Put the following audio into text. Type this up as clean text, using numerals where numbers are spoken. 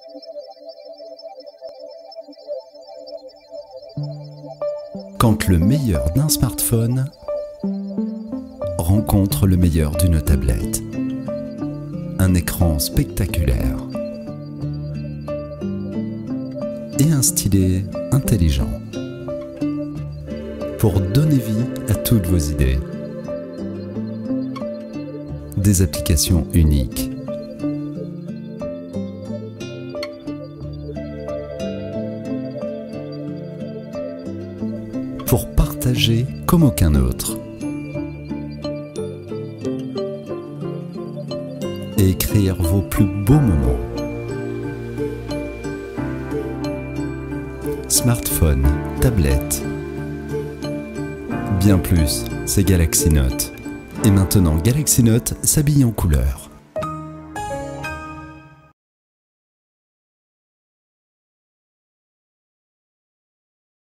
Quand le meilleur d'un smartphone rencontre le meilleur d'une tablette. Un écran spectaculaire et un stylet intelligent pour donner vie à toutes vos idées. Des applications uniques. Pour partager comme aucun autre. Et écrire vos plus beaux moments. Smartphone, tablette. Bien plus, c'est Galaxy Note. Et maintenant, Galaxy Note s'habille en couleur.